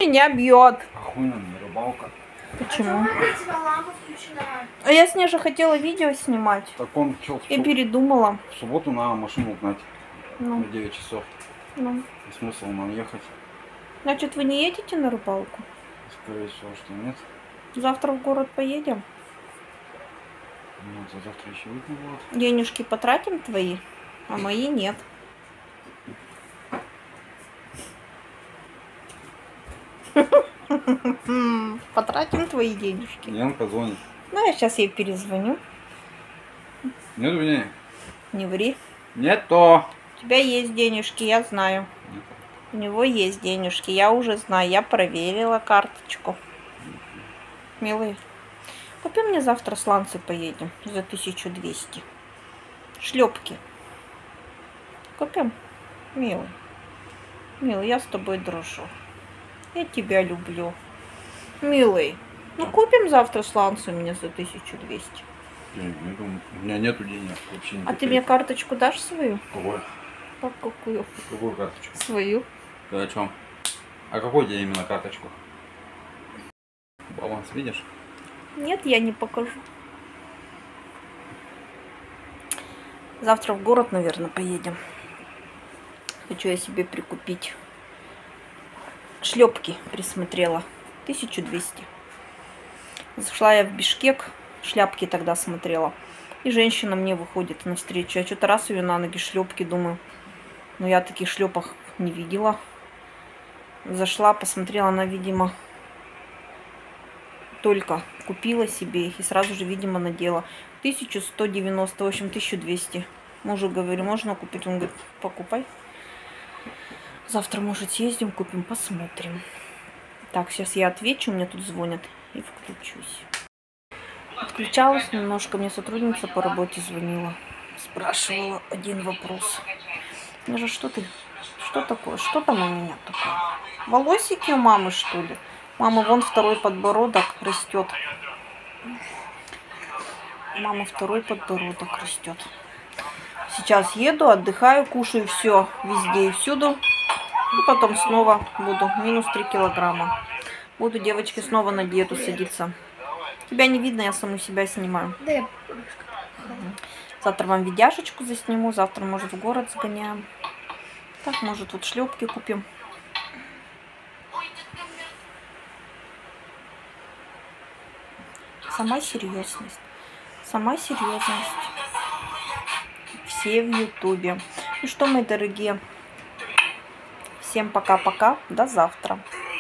Меня бьет. Охуенно, рыбалка. Почему? А я с ней же хотела видео снимать. Так он что, и передумала. В субботу на машину гнать. Ну. На 9 часов. Ну. И смысл нам ехать? Значит, вы не едете на рыбалку? Скорее всего, что нет. Завтра в город поедем? Нет, а завтра еще видно будет. Денежки потратим твои, а мои нет. Потратим твои денежки. Янка звонит. Ну, я сейчас ей перезвоню. Нет у меня? Не ври. Нету. У тебя есть денежки, я знаю. Нет. У него есть денежки, я уже знаю. Я проверила карточку. Милый, купи мне завтра сланцы, поедем за 1200. Шлепки. Купим? Милый. Милый, я с тобой дружу. Я тебя люблю. Милый, ну купим завтра сланцы у меня за 1200. Я не думаю. У меня нету денег вообще. А ты мне карточку дашь свою? Какую? Какую? Какую карточку? Свою. Ты о чем? А какой тебе именно карточку? Баланс видишь? Нет, я не покажу. Завтра в город, наверное, поедем. Хочу я себе прикупить. Шлепки присмотрела. 1200. Зашла я в Бишкек. Шляпки тогда смотрела. И женщина мне выходит навстречу. Я что-то раз ее на ноги шлепки, думаю. Но я таких шлепах не видела. Зашла, посмотрела, она, видимо, только купила себе их и сразу же, видимо, надела. 1190, в общем, 1200. Мужу говорю, можно купить? Он говорит, покупай. Завтра, может, съездим, купим, посмотрим. Так, сейчас я отвечу, мне тут звонят, и включусь. Отключалась немножко, мне сотрудница по работе звонила. Спрашивала один вопрос. Я же, что ты? Что такое? Что там у меня такое? Волосики у мамы, что ли? Мама, вон второй подбородок растет. Мама, второй подбородок растет. Сейчас еду, отдыхаю, кушаю все везде и всюду. И потом снова буду минус 3 килограмма. Буду, девочки, снова на диету садиться. Тебя не видно, я саму себя снимаю. Да. Завтра вам видяшечку засниму. Завтра, может, в город сгоняем. Так, может, вот шлепки купим. Сама серьезность. Сама серьезность. Все в ютубе. Ну что, мои дорогие, всем пока-пока. До завтра.